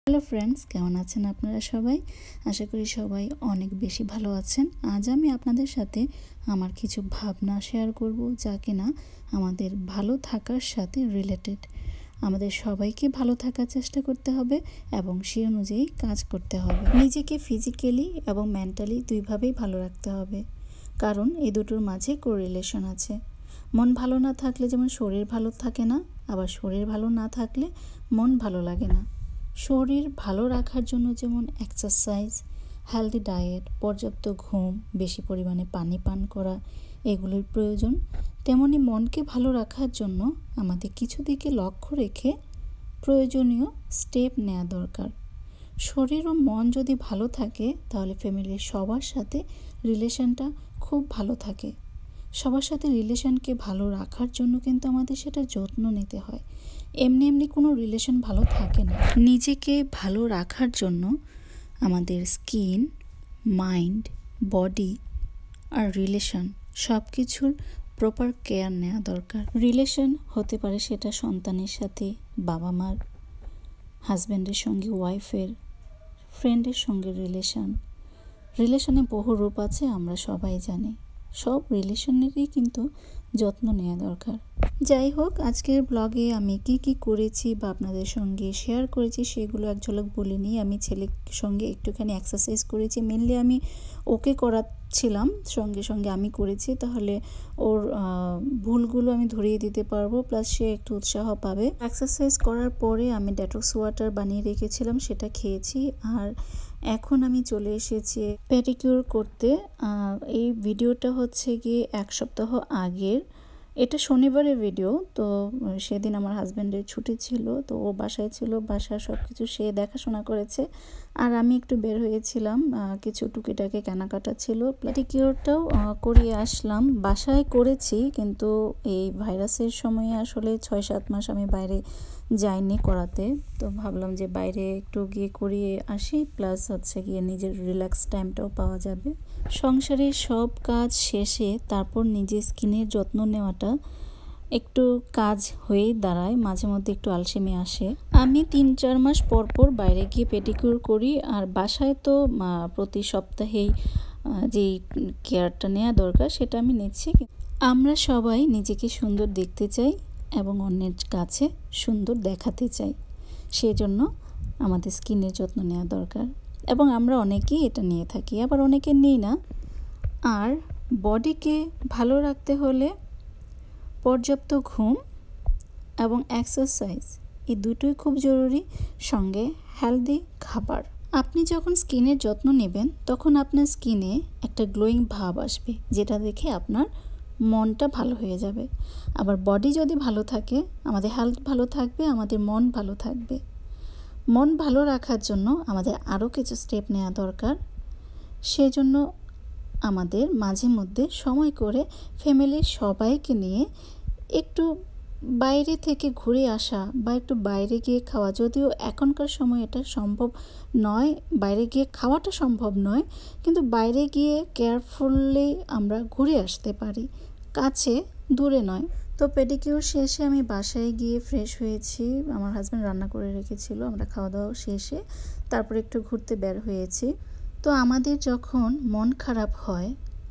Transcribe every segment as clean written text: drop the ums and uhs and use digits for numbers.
Hello friends, কেমন আছেন আপনারা সবাই? আশা করি সবাই অনেক বেশি ভালো আছেন। আজ আমি আপনাদের সাথে আমার কিছু ভাবনা শেয়ার করব, যা কিনা আমাদের ভালো থাকার সাথে রিলেটেড। আমাদের সবাইকে ভালো থাকার চেষ্টা করতে হবে এবং সেই অনুযায়ী কাজ করতে হবে। নিজেকে ফিজিক্যালি এবং মেন্টালি দুইভাবেই ভালো রাখতে হবে, কারণ এই দুটোর মাঝে কোরিলেশন আছে। মন ভালো না থাকলে যেমন শরীর ভালো থাকে না, আবার শরীর ভালো না থাকলে মন ভালো লাগে না। শরীর ভালো রাখার জন্য যেমন এক্সারসাইজ, হেলদি ডায়েট, পর্যাপ্ত ঘুম, বেশি পরিমাণে পানি পান করা এগুলোর প্রয়োজন, তেমনি মনকে ভালো রাখার জন্য আমাদের কিছু দিকে লক্ষ্য রেখে প্রয়োজনীয় স্টেপ নেওয়া দরকার। শরীর ও মন যদি ভালো থাকে তাহলে ফ্যামিলির সবার সাথে রিলেশনটা খুব ভালো থাকে। সবার সাথে রিলেশনকে ভালো রাখার জন্য কিন্তু আমাদের সেটা যত্ন নিতে হয়। এমনি এমনি কোনো রিলেশন ভালো থাকে না। নিজেকে ভালো রাখার জন্য আমাদের স্কিন, মাইন্ড, বডি আর রিলেশন সব কিছুর প্রপার কেয়ার নেওয়া দরকার। রিলেশন হতে পারে সেটা সন্তানের সাথে, বাবা মার, হাজব্যান্ডের সঙ্গে ওয়াইফের, ফ্রেন্ডের সঙ্গে রিলেশনে বহু রূপ আছে, আমরা সবাই জানি। সব রিলেশনেরই কিন্তু যত্ন নেওয়া দরকার। যাই হোক, আজকের ব্লগে আমি কি করেছি বা আপনাদের সঙ্গে শেয়ার করেছি সেগুলো এক ঝলক বলে নিই। আমি ছেলের সঙ্গে একটুখানি এক্সারসাইজ করেছি, মেনলি আমি ওকে করাচ্ছিলাম, সঙ্গে সঙ্গে আমি করেছি, তাহলে ওর ভুলগুলো আমি ধরিয়ে দিতে পারবো, প্লাস সে একটু উৎসাহ পাবে। এক্সারসাইজ করার পরে আমি ডেটক্স ওয়াটার বানিয়ে রেখেছিলাম, সেটা খেয়েছি। আর এখন আমি চলে এসেছি পেডিকিউর করতে। এই ভিডিওটা হচ্ছে গিয়ে এক সপ্তাহ আগের, এটা শনিবারের ভিডিও। তো সেদিন আমার হাজব্যান্ডের ছুটি ছিল, তো ও বাসায় ছিল, বাসার সব কিছু সে দেখাশোনা করেছে, আর আমি একটু বের হয়েছিলাম, কিছু টুকিটাকি কেনাকাটা ছিল। পেডিকিউরটাও করিয়ে আসলাম। বাসায় করেছি, কিন্তু এই ভাইরাসের সময়ে আসলে 6-7 মাস আমি বাইরে যাইনি করাতে, তো ভাবলাম যে বাইরে একটু গিয়ে করিয়ে আসি, প্লাস হচ্ছে গিয়ে নিজের রিল্যাক্স টাইমটাও পাওয়া যাবে। সংসারের সব কাজ শেষে তারপর নিজের স্কিনের যত্ন নেওয়াটা একটু কাজ হয়েই দাঁড়ায়, মাঝে মধ্যে একটু আলসেমি আসে। আমি 3-4 মাস পর পর বাইরে গিয়ে পেডিকিউর করি, আর বাসায় তো প্রতি সপ্তাহেই যেই কেয়ারটা নেওয়া দরকার সেটা আমি নিচ্ছি। আমরা সবাই নিজেকে সুন্দর দেখতে চাই এবং অন্যের কাছে সুন্দর দেখাতে চাই, সেজন্য আমাদের স্কিনের যত্ন নেওয়া দরকার, এবং আমরা অনেকেই এটা নিয়ে থাকি, আবার অনেকে নিই না। আর বডিকে ভালো রাখতে হলে পর্যাপ্ত ঘুম এবং এক্সারসাইজ, এই দুটোই খুব জরুরি, সঙ্গে হেলদি খাবার। আপনি যখন স্কিনের যত্ন নেবেন তখন আপনার স্কিনে একটা গ্লোয়িং ভাব আসবে, যেটা দেখে আপনার মনটা ভালো হয়ে যাবে। আবার বডি যদি ভালো থাকে, আমাদের হেলথ ভালো থাকবে, আমাদের মন ভালো থাকবে। মন ভালো রাখার জন্য আমাদের আরও কিছু স্টেপ নেওয়া দরকার। সেজন্য আমাদের মাঝে মধ্যে সময় করে ফ্যামিলির সবাইকে নিয়ে একটু বাইরে থেকে ঘুরে আসা বা একটু বাইরে গিয়ে খাওয়া, যদিও এখনকার সময় এটা সম্ভব নয়, বাইরে গিয়ে খাওয়াটা সম্ভব নয়, কিন্তু বাইরে গিয়ে কেয়ারফুললি আমরা ঘুরে আসতে পারি, কাছে দূরে নয়। তো পেডিকিউর শেষে আমি বাসায় গিয়ে ফ্রেশ হয়েছি, আমার হাজব্যান্ড রান্না করে রেখেছিল, আমরা খাওয়া দাওয়া শেষে তারপর একটু ঘুরতে বের হয়েছি। তো আমাদের যখন মন খারাপ হয়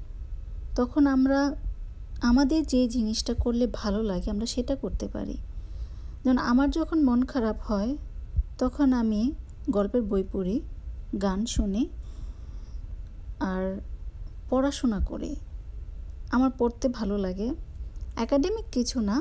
তখন আমরা আমাদের যে জিনিসটা করলে ভালো লাগে আমরা সেটা করতে পারি। যেমন আমার যখন মন খারাপ হয় তখন আমি গল্পের বই পড়ি, গান শুনি আর পড়াশোনা করি। আমার পড়তে ভালো লাগে, একাডেমিক কিছু না,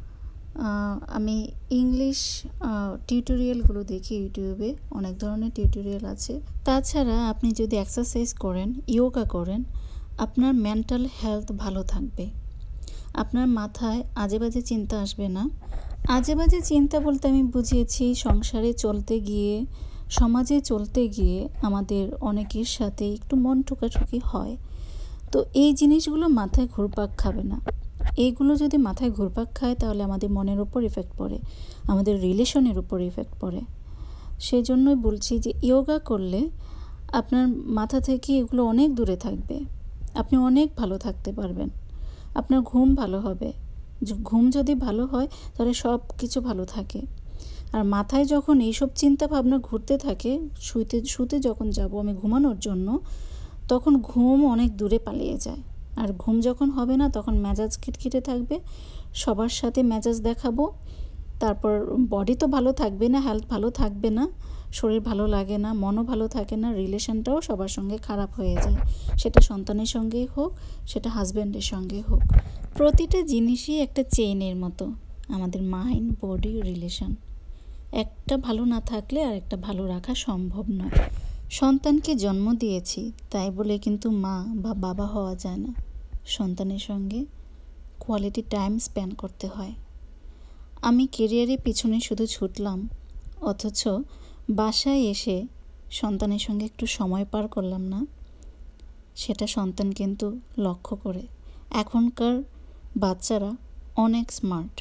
আমি ইংলিশ টিউটোরিয়ালগুলো দেখি, ইউটিউবে অনেক ধরনের টিউটোরিয়াল আছে। তাছাড়া আপনি যদি এক্সারসাইজ করেন, ইয়োগা করেন, আপনার মেন্টাল হেলথ ভালো থাকবে, আপনার মাথায় আজে বাজে চিন্তা আসবে না। আজে বাজে চিন্তা বলতে আমি বুঝিয়েছি সংসারে চলতে গিয়ে, সমাজে চলতে গিয়ে আমাদের অনেকের সাথে একটু মন ঠোকাঠুকি হয়, তো এই জিনিসগুলো মাথায় ঘুরপাক খাবে না। এইগুলো যদি মাথায় ঘুরপাক খায় তাহলে আমাদের মনের উপর ইফেক্ট পড়ে, আমাদের রিলেশনের উপর ইফেক্ট পড়ে। সেই জন্যই বলছি যে ইয়োগা করলে আপনার মাথা থেকে এগুলো অনেক দূরে থাকবে, আপনি অনেক ভালো থাকতে পারবেন, আপনার ঘুম ভালো হবে। ঘুম যদি ভালো হয় তাহলে সব কিছু ভালো থাকে। আর মাথায় যখন এইসব চিন্তা ভাবনা ঘুরতে থাকে, শুতে যখন যাব আমি ঘুমানোর জন্য, তখন ঘুম অনেক দূরে পালিয়ে যায়। আর ঘুম যখন হবে না তখন মেজাজ খিটখিটে থাকবে, সবার সাথে মেজাজ দেখাবো, তারপর বডি তো ভালো থাকবে না, হেলথ ভালো থাকবে না, শরীর ভালো লাগে না, মনও ভালো থাকে না, রিলেশনটাও সবার সঙ্গে খারাপ হয়ে যায়, সেটা সন্তানের সঙ্গেই হোক, সেটা হাজব্যান্ডের সঙ্গে হোক। প্রতিটা জিনিসই একটা চেইনের মতো, আমাদের মাইন্ড, বডি, রিলেশন। একটা ভালো না থাকলে আর একটা ভালো রাখা সম্ভব নয়। সন্তানকে জন্ম দিয়েছি তাই বলে কিন্তু মা বা বাবা হওয়া যায় না। সন্তানের সঙ্গে কোয়ালিটি টাইম স্পেন্ড করতে হয়। আমি কেরিয়ারের পিছনে শুধু ছুটলাম, অথচ বাসায় এসে সন্তানের সঙ্গে একটু সময় পার করলাম না, সেটা সন্তান কিন্তু লক্ষ্য করে। এখনকার বাচ্চারা অনেক স্মার্ট,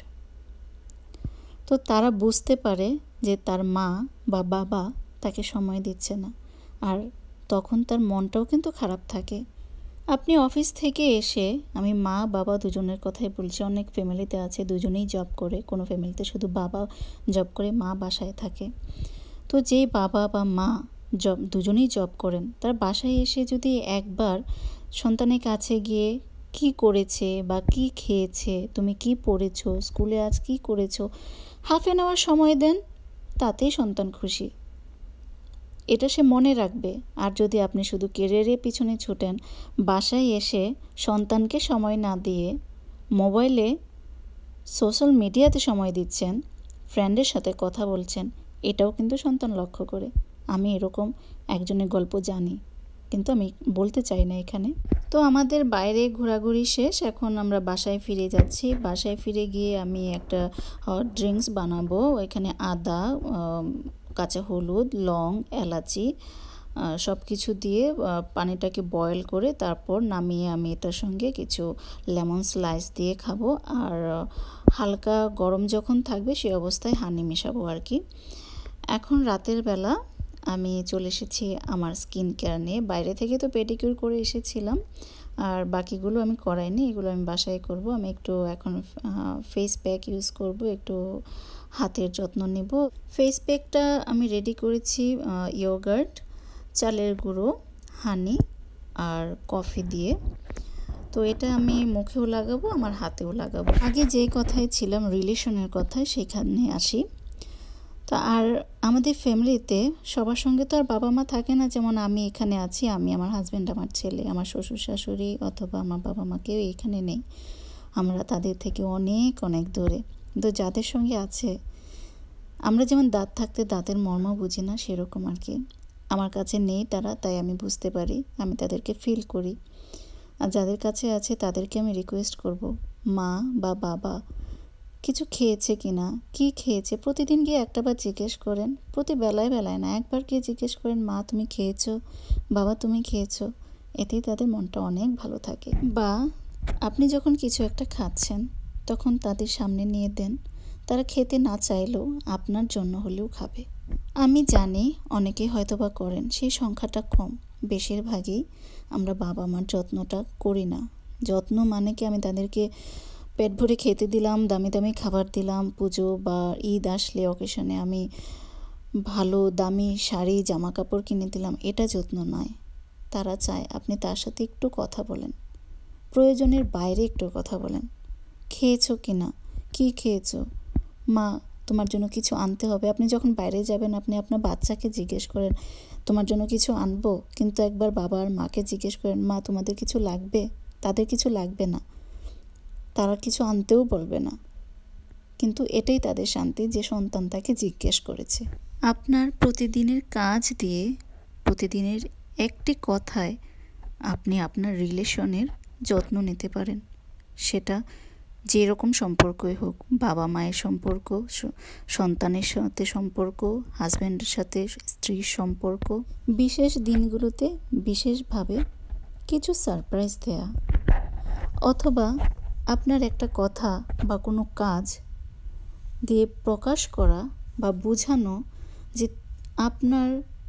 তো তারা বুঝতে পারে যে তার মা বা বাবা তাকে সময় দিচ্ছে না, আর তখন তার মনটাও কিন্তু খারাপ থাকে। আপনি অফিস থেকে এসে, আমি মা বাবা দুজনের কথাই বলছি, অনেক ফ্যামিলিতে আছে দুজনেই জব করে, কোনো ফ্যামিলিতে শুধু বাবা জব করে, মা বাসায় থাকে। তো যে বাবা বা মা দুজনেই জব করেন, তার বাসায় এসে যদি একবার সন্তানের কাছে গিয়ে কি করেছে বা কি খেয়েছে, তুমি কি পড়েছো, স্কুলে আজ কি করেছো, হাফ অ্যান আওয়ার সময় দেন, তাতেই সন্তান খুশি, এটা সে মনে রাখবে। আর যদি আপনি শুধু কেরিয়ারের পিছনে ছুটেন, বাসায় এসে সন্তানকে সময় না দিয়ে মোবাইলে সোশ্যাল মিডিয়াতে সময় দিচ্ছেন, ফ্রেন্ডের সাথে কথা বলছেন, এটাও কিন্তু সন্তান লক্ষ্য করে। আমি এরকম একজনের গল্প জানি, কিন্তু আমি বলতে চাই না এখানে। তো আমাদের বাইরে ঘোরাঘুরি শেষ, এখন আমরা বাসায় ফিরে যাচ্ছি। বাসায় ফিরে গিয়ে আমি একটা ড্রিঙ্কস বানাবো। এখানে আদা, কাঁচা হলুদ, লং, এলাচি সব কিছু দিয়ে পানিটাকে বয়েল করে তারপর নামিয়ে আমি এটার সঙ্গে কিছু লেমন স্লাইস দিয়ে খাবো। আর হালকা গরম যখন থাকবে সেই অবস্থায় হানি মেশাবো আর কি। এখন রাতের বেলা আমি চলে এসেছি আমার স্কিন কেয়ার নিয়ে। বাইরে থেকে তো পেডিকিউর করে এসেছিলাম, আর বাকিগুলো আমি করাইনি, এগুলো আমি বাসায় করব। আমি একটু এখন ফেস প্যাক ইউজ করব, একটু হাতের যত্ন নেব। ফেস প্যাকটা আমি রেডি করেছি ইয়োগার্ট, চালের গুঁড়ো, হানি আর কফি দিয়ে। তো এটা আমি মুখেও লাগাবো, আমার হাতেও লাগাবো। আগে যে কথায় ছিলাম রিলেশনের কথায়, সেখানে আসি। তা আর আমাদের ফ্যামিলিতে সবার সঙ্গে তো আর বাবা মা থাকে না। যেমন আমি এখানে আছি, আমি, আমার হাজব্যান্ড, আমার ছেলে, আমার শ্বশুর শাশুড়ি অথবা আমার বাবা মা কেউ এখানে নেই, আমরা তাদের থেকে অনেক অনেক দূরে। কিন্তু যাদের সঙ্গে আছে, আমরা যেমন দাঁত থাকতে দাঁতের মর্ম বুঝি না, সেরকম আর কি। আমার কাছে নেই তারা, তাই আমি বুঝতে পারি, আমি তাদেরকে ফিল করি। আর যাদের কাছে আছে তাদেরকে আমি রিকোয়েস্ট করব, মা বা বাবা কিছু খেয়েছে কিনা, কি খেয়েছে, প্রতিদিন গিয়ে একটাবার জিজ্ঞেস করেন। প্রতি বেলায় বেলায় না, একবার গিয়ে জিজ্ঞেস করেন, মা তুমি খেয়েছো, বাবা তুমি খেয়েছো। এতেই তাদের মনটা অনেক ভালো থাকে। বা আপনি যখন কিছু একটা খাচ্ছেন তখন তাদের সামনে নিয়ে দেন, তারা খেতে না চাইলেও আপনার জন্য হলেও খাবে। আমি জানি অনেকে হয়তো বা করেন, সেই সংখ্যাটা কম। বেশিরভাগই আমরা বাবা মার যত্নটা করি না। যত্ন মানে কি আমি তাদেরকে পেট ভরে খেতে দিলাম, দামি দামি খাবার দিলাম, পুজো বা ঈদ আসলে অকেশনে আমি ভালো দামি শাড়ি জামা কাপড় কিনে দিলাম, এটা যত্ন নয়। তারা চায় আপনি তার সাথে একটু কথা বলেন, প্রয়োজনের বাইরে একটু কথা বলেন। খেয়েছো কি না, কী খেয়েছো, মা তোমার জন্য কিছু আনতে হবে। আপনি যখন বাইরে যাবেন আপনি আপনার বাচ্চাকে জিজ্ঞেস করেন তোমার জন্য কিছু আনবো, কিন্তু একবার বাবা আর মাকে জিজ্ঞেস করেন, মা তোমাদের কিছু লাগবে? তাদের কিছু লাগবে না, তারা কিছু আনতেও বলবে না, কিন্তু এটাই তাদের শান্তি যে সন্তান তাকে জিজ্ঞেস করেছে। আপনার প্রতিদিনের কাজ দিয়ে, প্রতিদিনের একটি কথায় আপনি আপনার রিলেশনের যত্ন নিতে পারেন। সেটা যেরকম সম্পর্কই হোক, বাবা মায়ের সম্পর্ক, সন্তানের সাথে সম্পর্ক, হাজব্যান্ডের সাথে স্ত্রীর সম্পর্ক, বিশেষ দিনগুলোতে বিশেষভাবে কিছু সারপ্রাইজ দেয়া, অথবা আপনার একটা কথা বা কোনো কাজ দিয়ে প্রকাশ করা বা বোঝানো যে আপনার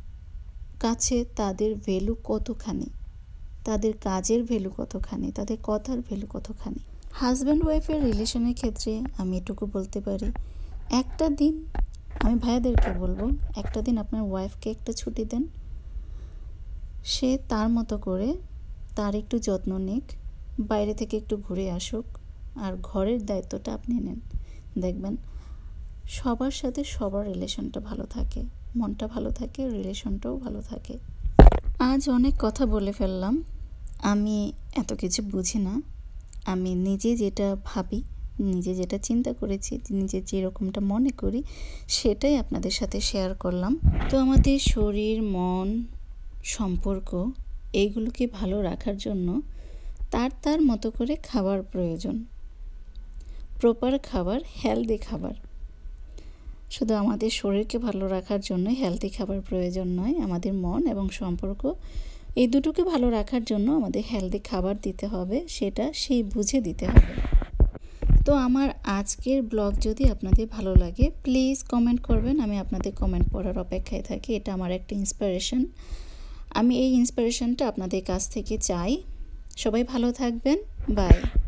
কাছে তাদের ভ্যালু কতখানি, তাদের কাজের ভ্যালু কতখানি, তাদের কথার ভ্যালু কতখানি। হাজব্যান্ড ওয়াইফের রিলেশনের ক্ষেত্রে আমি এটুকু বলতে পারি, একটা দিন আমি ভাইয়াদেরকে বলবো একটা দিন আপনার ওয়াইফকে একটা ছুটি দেন, সে তার মতো করে তার একটু যত্ন নিক, বাইরে থেকে একটু ঘুরে আসুক, আর ঘরের দায়িত্বটা আপনি নেন। দেখবেন সবার সাথে সবার রিলেশনটা ভালো থাকে, মনটা ভালো থাকে, রিলেশনটাও ভালো থাকে। আজ অনেক কথা বলে ফেললাম। আমি এত কিছু বুঝি না। আমি নিজে যেটা ভাবি, নিজে যেটা চিন্তা করেছি, নিজে যেরকমটা মনে করি সেটাই আপনাদের সাথে শেয়ার করলাম। তো আমাদের শরীর, মন, সম্পর্ক এইগুলোকে ভালো রাখার জন্য তার মতো করে খাবার প্রয়োজন। প্রপার খাবার, হেলদি খাবার। শুধু আমাদের শরীরকে ভালো রাখার জন্য হেলদি খাবার প্রয়োজন নয়, আমাদের মন এবং সম্পর্ক এই দুটোকে ভালো রাখার জন্য আমাদের হেলদি খাবার দিতে হবে, সেটা সেই বুঝে দিতে হবে। তো আমার আজকের ব্লগ যদি আপনাদের ভালো লাগে প্লিজ কমেন্ট করবেন, আমি আপনাদের কমেন্ট পড়ার অপেক্ষায় থাকি। এটা আমার একটা ইন্সপিরেশন, আমি এই ইন্সপিরেশনটা আপনাদের কাছ থেকে চাই। সবাই ভালো থাকবেন, বাই।